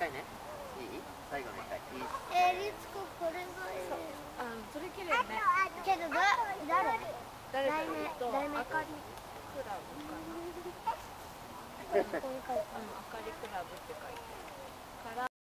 回ね。いい？最後の一回。いい？ リツコこれがいい。 それ綺麗ね。 けど誰？ 誰だろう？ 題名あかりクラブかな。 ここに書いてある。 あかりクラブって書いてある。